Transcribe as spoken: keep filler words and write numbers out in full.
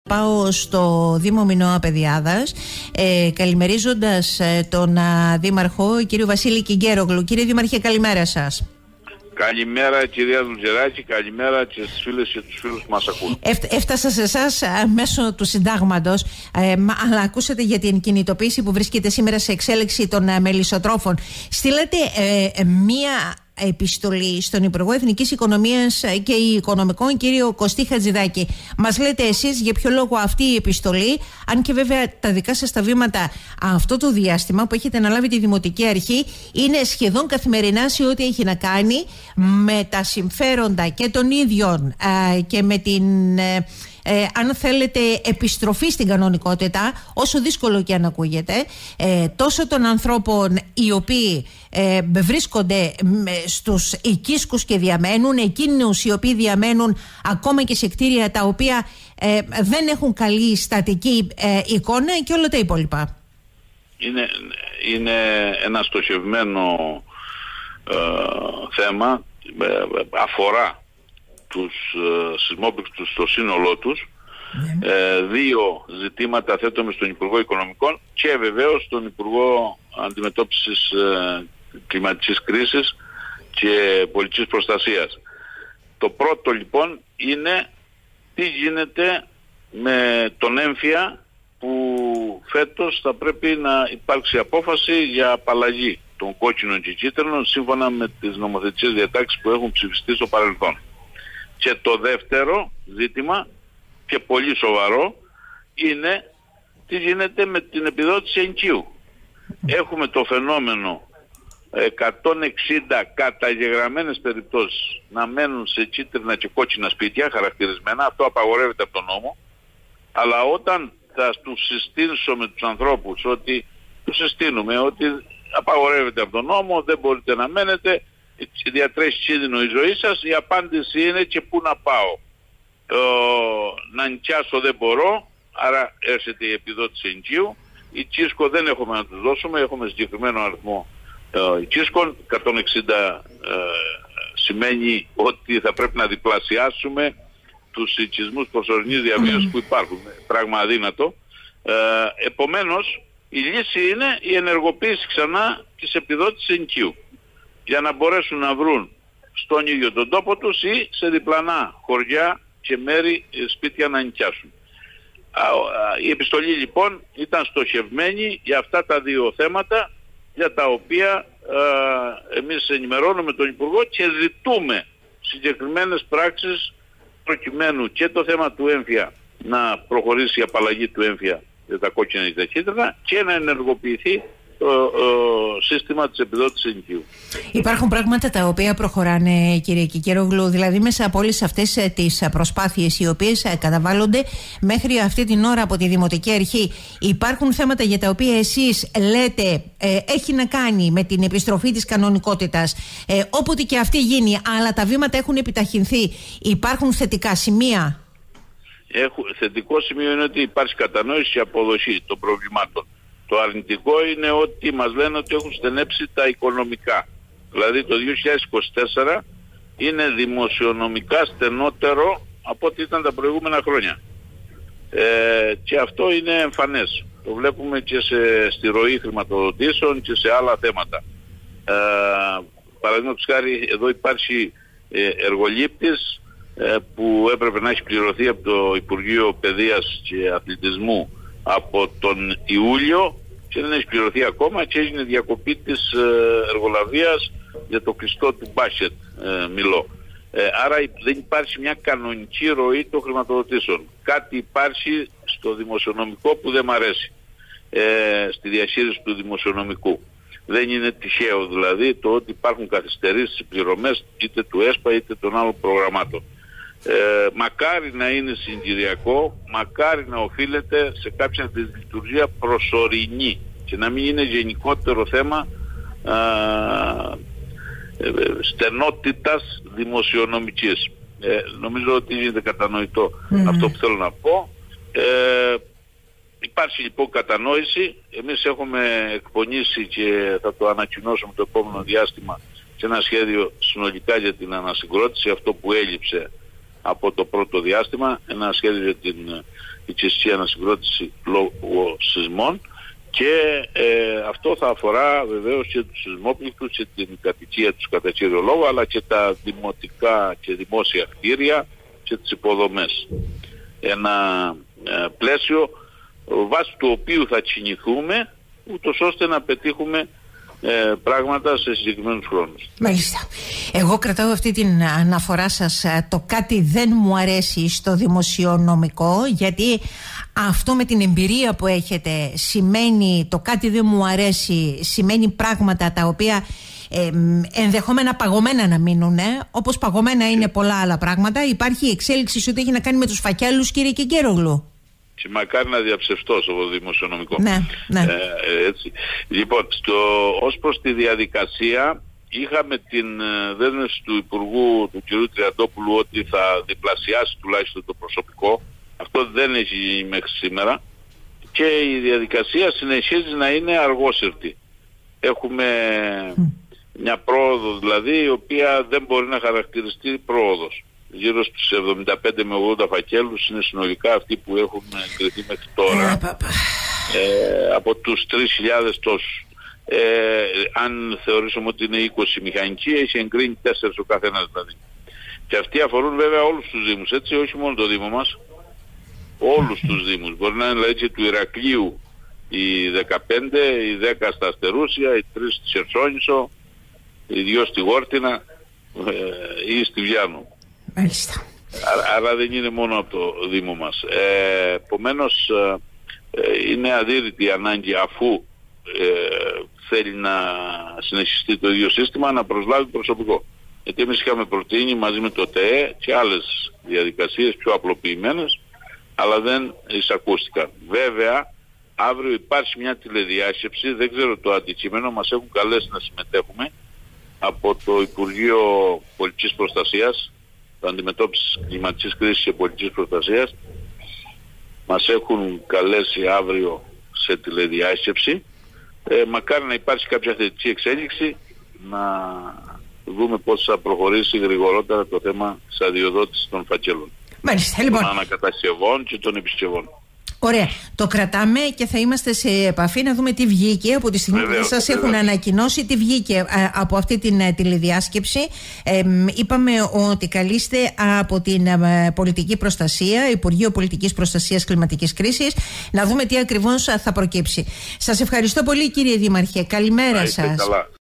Πάω στο Δήμο Μινώα Παιδιάδας, ε, καλημερίζοντας ε, τον α, Δήμαρχο, κύριο Βασίλη Κιγκέρογλου. Κύριε Δήμαρχε, καλημέρα σας. Καλημέρα κυρία Δουτζεράκη, καλημέρα και στις φίλες και τους φίλους που μας ακούν. Έφ, έφτασα σε εσάς μέσω του συντάγματος, ε, αλλά ακούσατε για την κινητοποίηση που βρίσκεται σήμερα σε εξέλιξη των ε, μελισσοτρόφων. Στείλατε ε, μία επιστολή στον Υπουργό Εθνικής Οικονομίας και Οικονομικών, κύριο Κωστή Χατζηδάκη. Μας λέτε εσείς για ποιο λόγο αυτή η επιστολή, αν και βέβαια τα δικά σας τα βήματα αυτό το διάστημα που έχετε αναλάβει τη Δημοτική Αρχή είναι σχεδόν καθημερινά σε ό,τι έχει να κάνει με τα συμφέροντα και των ίδιων α, και με την ε, ε, αν θέλετε επιστροφή στην κανονικότητα, όσο δύσκολο και αν ακούγεται, ε, τόσο των ανθρώπων οι οποίοι ε, βρίσκονται στους οικίσκους και διαμένουν, εκείνους οι οποίοι διαμένουν ακόμα και σε κτίρια τα οποία ε, δεν έχουν καλή στατική ε, εικόνα και όλα τα υπόλοιπα. Είναι, είναι ένα στοχευμένο ε, θέμα, ε, αφορά τους ε, σεισμόπληκτους στο σύνολό τους. Yeah. Ε, δύο ζητήματα θέτουμε στον Υπουργό Οικονομικών και βεβαίως στον Υπουργό Αντιμετώπισης ε, Κλιματικής Κρίσης και Πολιτικής Προστασίας. Το πρώτο λοιπόν είναι τι γίνεται με τον έμφυα, που φέτος θα πρέπει να υπάρξει απόφαση για απαλλαγή των κόκκινων και κίτρινων σύμφωνα με τις νομοθετικές διατάξεις που έχουν ψηφιστεί στο παρελθόν. Και το δεύτερο ζήτημα, και πολύ σοβαρό, είναι τι γίνεται με την επιδότηση ενοικίου. Έχουμε το φαινόμενο εκατόν εξήντα καταγεγραμμένες περιπτώσεις να μένουν σε κίτρινα και κόκκινα σπίτια χαρακτηρισμένα. Αυτό απαγορεύεται από τον νόμο. Αλλά όταν θα τους συστήνουμε τους ανθρώπους ότι τους συστήνουμε ότι απαγορεύεται από τον νόμο, δεν μπορείτε να μένετε, διατρέχει κίνδυνο η ζωή σας, η απάντηση είναι και πού να πάω. Ε, να νοικιάσω δεν μπορώ, άρα έρχεται η επιδότηση ενοικίου. Η Τσίσκο δεν έχουμε να τους δώσουμε, έχουμε συγκεκριμένο αριθμό ε, Τσίσκων. εκατόν εξήντα ε, σημαίνει ότι θα πρέπει να διπλασιάσουμε τους οικισμούς προσωρινής διαβίωσης που υπάρχουν. Πράγμα αδύνατο. Ε, επομένως, η λύση είναι η ενεργοποίηση ξανά της επιδότησης ενοικίου, για να μπορέσουν να βρουν στον ίδιο τον τόπο τους ή σε διπλανά χωριά και μέρη σπίτια να νοικιάσουν. Η επιστολή λοιπόν ήταν στοχευμένη για αυτά τα δύο θέματα, για τα οποία α, εμείς ενημερώνουμε τον Υπουργό και ζητούμε συγκεκριμένες πράξεις προκειμένου και το θέμα του έμφυα να προχωρήσει η απαλλαγή του έμφυα για τα κόκκινα και τα κίτρινα και να ενεργοποιηθεί το ο, σύστημα της επιδότησης ενοικίου. Υπάρχουν πράγματα τα οποία προχωράνε, κύριε Κιγκέρογλου, δηλαδή μέσα από όλες αυτές τις προσπάθειες οι οποίες καταβάλλονται μέχρι αυτή την ώρα από τη Δημοτική Αρχή, υπάρχουν θέματα για τα οποία εσείς λέτε ε, έχει να κάνει με την επιστροφή της κανονικότητας, ε, όποτε και αυτή γίνει, αλλά τα βήματα έχουν επιταχυνθεί, υπάρχουν θετικά σημεία? Έχω, θετικό σημείο είναι ότι υπάρχει κατανόηση και αποδοχή των προβλημάτων. Το αρνητικό είναι ότι μας λένε ότι έχουν στενέψει τα οικονομικά. Δηλαδή το δύο χιλιάδες είκοσι τέσσερα είναι δημοσιονομικά στενότερο από ό,τι ήταν τα προηγούμενα χρόνια. Ε, και αυτό είναι εμφανές. Το βλέπουμε και σε, στη ροή χρηματοδοτήσεων και σε άλλα θέματα. Ε, παραδείγματος χάρη, εδώ υπάρχει ε, εργολήπτης ε, που έπρεπε να έχει πληρωθεί από το Υπουργείο Παιδείας και Αθλητισμού από τον Ιούλιο και δεν έχει πληρωθεί ακόμα και έγινε διακοπή της εργολαβίας για το κλειστό του μπάσκετ, ε, μιλώ. Ε, άρα δεν υπάρχει μια κανονική ροή των χρηματοδοτήσεων. Κάτι υπάρχει στο δημοσιονομικό που δεν μ' αρέσει, ε, στη διαχείριση του δημοσιονομικού. Δεν είναι τυχαίο δηλαδή το ότι υπάρχουν καθυστερήσεις στις πληρωμές είτε του ΕΣΠΑ είτε των άλλων προγραμμάτων. Ε, μακάρι να είναι συγκυριακό, μακάρι να οφείλεται σε κάποια δυσλειτουργία προσωρινή και να μην είναι γενικότερο θέμα α, ε, στενότητας δημοσιονομικής. Ε, νομίζω ότι είναι κατανοητό mm. αυτό που θέλω να πω. Ε, υπάρχει λοιπόν κατανόηση. Εμείς έχουμε εκπονήσει και θα το ανακοινώσουμε το επόμενο διάστημα σε ένα σχέδιο συνολικά για την ανασυγκρότηση, αυτό που έλειψε από το πρώτο διάστημα, ένα σχέδιο για την οικιστική ανασυγκρότηση λόγω σεισμών, και ε, αυτό θα αφορά βεβαίως και τους σεισμόπληκτους και την κατοικία τους κατά κύριο λόγο, αλλά και τα δημοτικά και δημόσια κτίρια και τις υποδομές. Ένα ε, πλαίσιο βάσει του οποίου θα κινηθούμε, ούτως ώστε να πετύχουμε ε, πράγματα σε συγκεκριμένους χρόνους. Μάλιστα. Εγώ κρατάω αυτή την αναφορά σας, το κάτι δεν μου αρέσει στο δημοσιονομικό, γιατί αυτό με την εμπειρία που έχετε σημαίνει, το κάτι δεν μου αρέσει σημαίνει πράγματα τα οποία ε, ενδεχόμενα παγωμένα να μείνουν, όπως παγωμένα είναι πολλά άλλα πράγματα. Υπάρχει εξέλιξη σε ό,τι έχει να κάνει με τους φακέλους, κύριε Κεγκέρογλου. Και μακάρι να διαψευστώ στο δημοσιονομικό. Ναι, ναι. Ε, έτσι. Λοιπόν, στο, ως προς τη διαδικασία, είχαμε την ε, δέσμευση του Υπουργού, του κ. Τριαντόπουλου, ότι θα διπλασιάσει τουλάχιστον το προσωπικό. Αυτό δεν έχει γίνει μέχρι σήμερα. Και η διαδικασία συνεχίζει να είναι αργόσυρτη. Έχουμε mm. μια πρόοδο δηλαδή, η οποία δεν μπορεί να χαρακτηριστεί πρόοδος. Γύρω στους εβδομήντα πέντε με ογδόντα φακέλους είναι συνολικά αυτοί που έχουν εγκριθεί μέχρι τώρα. Ε, από τους τρεις χιλιάδες τόσους. Ε, αν θεωρήσουμε ότι είναι είκοσι μηχανικοί, έχει εγκρίνει τέσσερις ο καθένας δηλαδή. Και αυτοί αφορούν βέβαια όλους τους δήμους, έτσι, όχι μόνο το δήμο μας. Όλους τους δήμους. Μπορεί να είναι δηλαδή και του Ηρακλείου οι δεκαπέντε, οι δέκα στα Αστερούσια, οι τρεις στη Χερσόνησο, οι δυο στη Γόρτινα ε, ή στη Βιάννο. Μάλιστα. Άρα δεν είναι μόνο από το Δήμο μας. Ε, επομένως ε, είναι αδύρυτη η ανάγκη, αφού ε, θέλει να συνεχιστεί το ίδιο σύστημα, να προσλάβει προσωπικό. Γιατί εμείς είχαμε προτείνει μαζί με το ΤΕΕ και άλλες διαδικασίες πιο απλοποιημένες, αλλά δεν εισακούστηκαν. Βέβαια, αύριο υπάρχει μια τηλεδιάσκεψη, δεν ξέρω το αντικείμενο, μας έχουν καλέσει να συμμετέχουμε από το Υπουργείο Πολιτικής Προστασίας, το αντιμετώπιση κλιματικής κρίσης και πολιτικής προστασίας. Μας έχουν καλέσει αύριο σε τηλεδιάσκεψη. Ε, μακάρι να υπάρξει κάποια θετική εξέλιξη, να δούμε πώς θα προχωρήσει γρηγορότερα το θέμα της αδειοδότησης των φακέλων. Μάλιστα, λοιπόν. Των ανακατασκευών και των επισκευών. Ωραία. Το κρατάμε και θα είμαστε σε επαφή να δούμε τι βγήκε από τη στιγμή που σας έχουν ανακοινώσει, τι βγήκε α, από αυτή την α, τηλεδιάσκεψη. Ε, είπαμε ότι καλείστε από την α, πολιτική προστασία, Υπουργείο Πολιτικής Προστασίας Κλιματικής Κρίσης, να δούμε τι ακριβώς θα προκύψει. Σας ευχαριστώ πολύ, κύριε Δήμαρχε. Καλημέρα σας. Καλά.